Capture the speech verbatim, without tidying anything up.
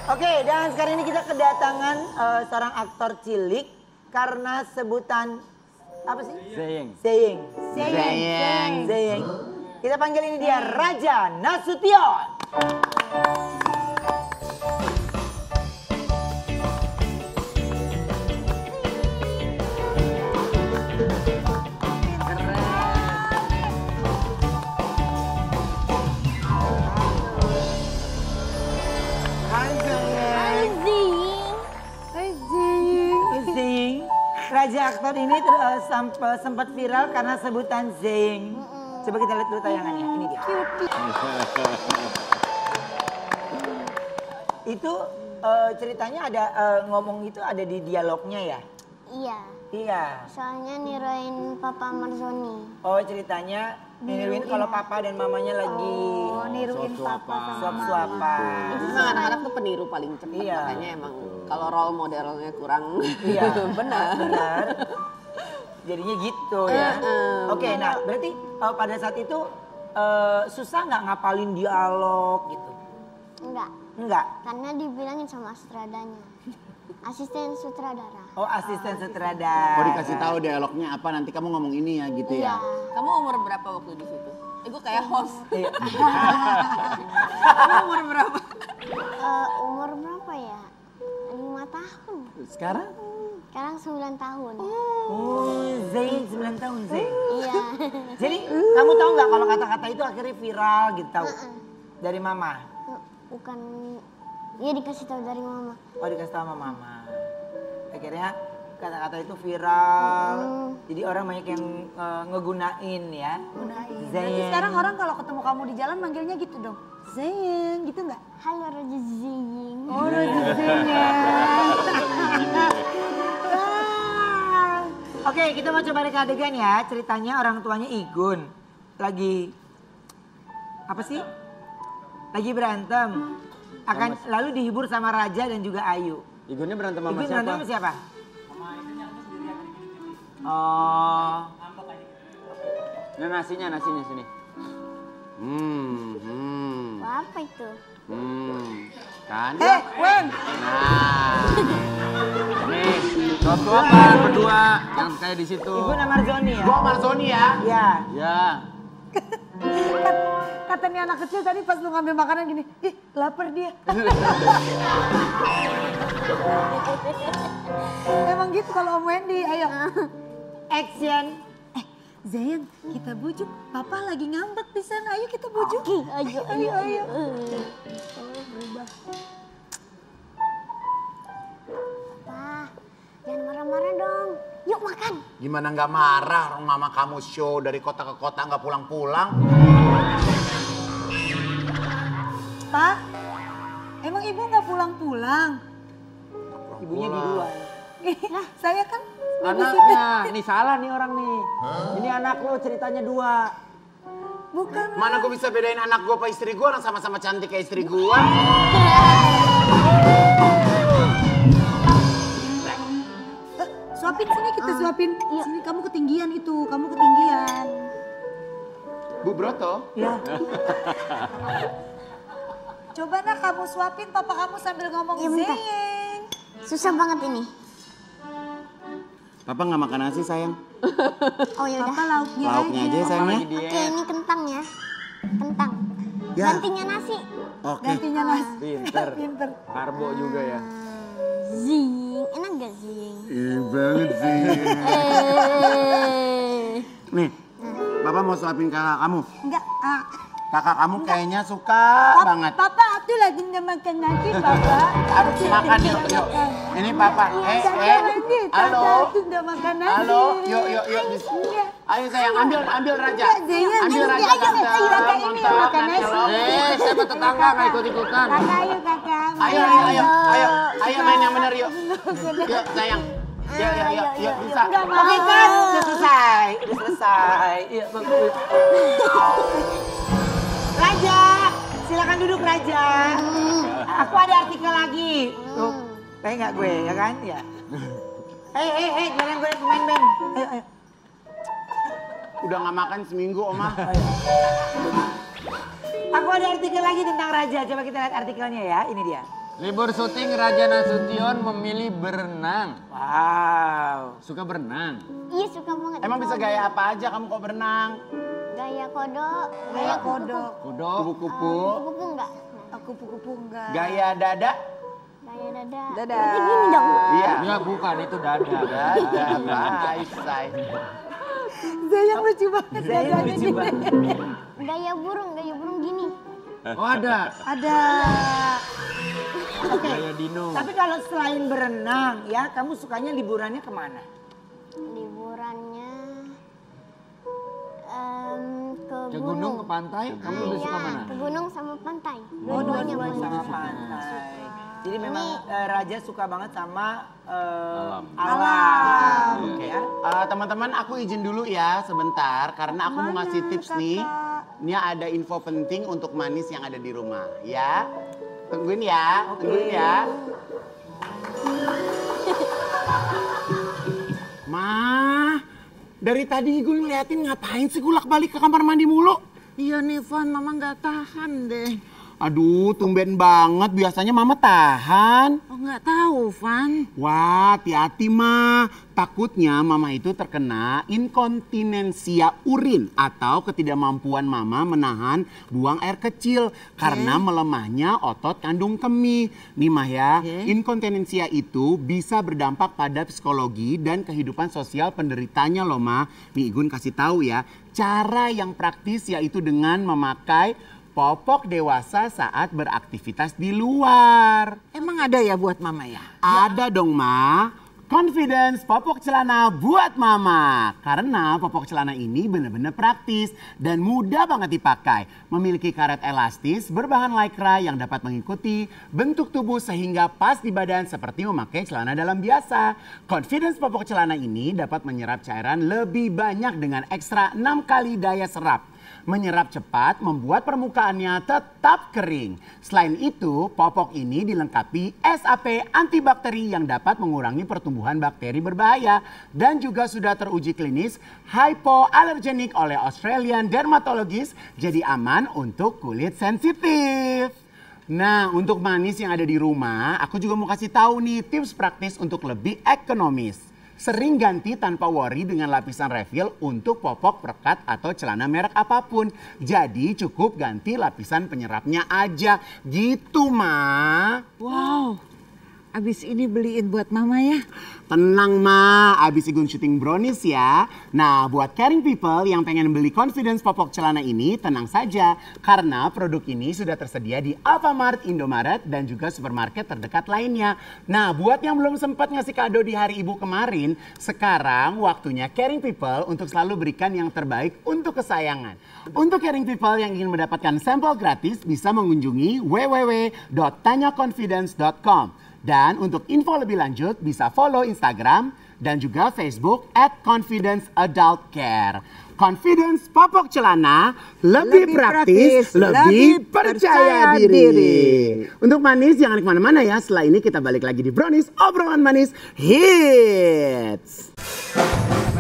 Oke, dan sekarang ini kita kedatangan uh, seorang aktor cilik karena sebutan apa sih? Zeyeng. Zeyeng. Zeyeng. Zeyeng. Kita panggil ini dia Raja Nasution. Raja aktor ini ter, uh, sampai, sempat viral karena sebutan Zeyeng. Coba kita lihat dulu tayangannya. Ini dia. Itu uh, ceritanya ada uh, ngomong itu ada di dialognya ya? Iya. Iya. Soalnya niruin Papa Marzoni. Oh ceritanya niruin kalau papa dan mamanya lagi oh, niruin papa suap-suapan. Itu anak-anak tuh peniru paling cepat, iya. Makanya emang kalau role modelnya kurang iya. benar. Benar. Jadinya gitu ya. Uh, uh, Oke, nah berarti uh, pada saat itu uh, susah nggak ngapalin dialog gitu? Enggak. Enggak. Karena dibilangin sama sutradanya. Asisten sutradara. Oh, asisten sutradara. Oh, dikasih tahu dialognya apa, nanti kamu ngomong ini ya gitu Iya. ya. Kamu umur berapa waktu di situ? Eh, gue kayak host. Iya. Kamu umur berapa? Uh, umur berapa ya? Lima tahun. Sekarang? Sekarang sembilan tahun. Oh, Zayn sembilan tahun, Zayn. Iya. Jadi kamu tahu nggak kalau kata-kata itu akhirnya viral gitu tahu? Uh-uh. Dari mama? Bukan, iya dikasih tahu dari mama. Oh, dikasih tahu sama mama. Akhirnya kata-kata itu viral. Hmm. Jadi orang banyak yang uh, ngegunain ya. Gunain. Zayn. Berarti sekarang orang kalau ketemu kamu di jalan manggilnya gitu dong. Zayn, gitu nggak? Halo Raja Zeyeng. Oh, Raja Zeyeng. Oke, kita mau coba reka adegan ya. Ceritanya orang tuanya Igun lagi apa sih? Lagi berantem. Akan sama, lalu dihibur sama Raja dan juga Ayu. Igunnya berantem sama Igun siapa? berantem sama siapa? Oh. Nah, nasinya, nasinya sini. Hmm, hmm. Apa itu? Hmm. Kan? Eh, Wen. Nah. Nih, suap-suapan berdua yang kayak di situ. Igun sama Marzoni ya? Gua Marzoni ya. Iya. Ya. Kata nih anak kecil tadi pas lu ngambil makanan gini, ih lapar dia. Emang gitu kalau Om Wendy, ayo. Action. Eh, Zayn, kita bujuk. Papa lagi ngambek di sana, ayo kita bujuk. Oke, ayo, ayo, ayo. Oh, berubah. Papa, jangan marah-marah dong. Yuk makan. Gimana nggak marah orang mama kamu show dari kota ke kota nggak pulang-pulang? Pak, emang ibu nggak pulang-pulang? Ibunya di luar. Nah, saya kan Anaknya, nih salah nih orang nih. Ini anak lo ceritanya dua. bukan. Mana gue bisa bedain anak gue apa istri gue, orang sama-sama cantik kayak istri gue. Suapin sini kita suapin. Sini kamu ketinggian itu, kamu ketinggian. Bu Broto? Ya. Coba nak kamu suapin papa kamu sambil ngomong Iya, bentar. Zeyeng. Susah banget ini. Papa nggak makan nasi sayang? Oh ya Papa udah. lauknya, Lauknya aja ya sayangnya? Oke, ini kentang ya. Kentang. Ya. Gantinya nasi. Oke. Gantinya nasi. Pinter. Pinter. Karbo juga ya. Zing, enak gak zing? Iya banget sih. Eh. Nih, Papa mau suapin kakak kamu. Enggak. Ah. Kakak kamu kayaknya suka Papa, banget. Papa aku lagi nggak makan nasi papa. Harus makan yuk, yuk. Ini Papa. Eh, eh. Halo. Aku nggak makan nasi. Halo, yuk, yuk, yuk. Iya. Ayo sayang, ambil, ambil Raja. Zeyeng, Ambil ayo, Raja, ayo, tante. ayo, kakak ini yang makan nasi. Eh, siapa tetangga nggak ikut-ikutan? Kakak ayo kakak. Ayo, ayo, ayo, ayo, ayo main yang benar yuk. Yuk sayang. Yuk, yuk, yuk, yuk, bisa. Nggak mau. Oke kan, udah selesai. Udah selesai. Iya, bagus. Raja, silakan duduk Raja. Aku ada artikel lagi. Tuh, kayak nggak gue, ya kan? Ya. Hei, hei, hei, jangan gue pemain band. Ayo, ayo. Udah nggak makan seminggu, Oma. Aku ada artikel lagi tentang Raja. Coba kita lihat artikelnya ya. Ini dia. Libur syuting Raja Nasution memilih berenang. Wow. Suka berenang? Iya suka banget. Emang bisa gaya apa aja kamu kok berenang? Gaya kodok. Gaya kodok. Kudo, kupu-kupu, Kupu enggak? Aku kupu-kupu enggak. gaya dada? Gaya dada. Dadah. Berarti gini dong. Iya. Ya bukan itu dada. Dada, baik, say. Zayang lucu banget. Saya dadanya lucu gini. banget. Gaya burung, gaya burung gini. Oh ada. Ada. Oke. Gaya Dino. Tapi kalau selain berenang ya, kamu sukanya liburannya kemana? Liburannya em, ke, Ke gunung, ke pantai, kamu lebih suka Iya, mana? ke gunung sama pantai. Oh, Dua-duanya dua-duanya boleh. sama pantai. Jadi memang eh, Raja suka banget sama eh, Alam. alam. Oke. Ya. Eh, teman-teman aku izin dulu ya sebentar karena aku mau ngasih tips nih. Ini ada info penting untuk manis yang ada di rumah ya. Tungguin ya, tungguin ya. Ma, dari tadi gue ngeliatin ngapain sih gulak balik ke kamar mandi mulu? Iya nih Van, mama nggak tahan deh. Aduh, tumben banget. Biasanya mama tahan. Oh nggak tahu, Van. Wah, hati-hati Ma. Takutnya mama itu terkena inkontinensia urin atau ketidakmampuan mama menahan buang air kecil karena melemahnya otot kandung kemih. Nih Mah ya, Oke. inkontinensia itu bisa berdampak pada psikologi dan kehidupan sosial penderitanya loh Ma. Nih Igun kasih tahu ya, cara yang praktis yaitu dengan memakai popok dewasa saat beraktivitas di luar. Emang ada ya buat mama ya? Ada dong Ma. Confidence popok celana buat mama. Karena popok celana ini benar-benar praktis dan mudah banget dipakai. Memiliki karet elastis berbahan lycra yang dapat mengikuti bentuk tubuh sehingga pas di badan seperti memakai celana dalam biasa. Confidence popok celana ini dapat menyerap cairan lebih banyak dengan ekstra enam kali daya serap. Menyerap cepat, membuat permukaannya tetap kering. Selain itu, popok ini dilengkapi S A P antibakteri yang dapat mengurangi pertumbuhan bakteri berbahaya dan juga sudah teruji klinis hypoallergenic oleh Australian Dermatologist, jadi aman untuk kulit sensitif. Nah, untuk manis yang ada di rumah, aku juga mau kasih tahu nih tips praktis untuk lebih ekonomis. Sering ganti tanpa worry dengan lapisan refill untuk popok, perekat, atau celana merek apapun. Jadi cukup ganti lapisan penyerapnya aja. Gitu, Ma. Wow. Abis ini beliin buat mama ya. Tenang, Ma. Abis Igun syuting brownies ya. Nah, buat caring people yang pengen beli confidence popok celana ini, tenang saja. Karena produk ini sudah tersedia di Alfamart, Indomaret, dan juga supermarket terdekat lainnya. Nah, buat yang belum sempat ngasih kado di Hari Ibu kemarin, sekarang waktunya caring people untuk selalu berikan yang terbaik untuk kesayangan. Untuk caring people yang ingin mendapatkan sampel gratis, bisa mengunjungi w w w dot tanya confidence dot com. Dan untuk info lebih lanjut bisa follow Instagram dan juga Facebook at Confidence Adult Care. Confidence popok celana lebih, Lebih praktis, praktis, lebih lebih percaya, percaya diri. diri. Untuk manis jangan kemana-mana ya. Setelah ini kita balik lagi di Brownies Obrolan Manis Hits.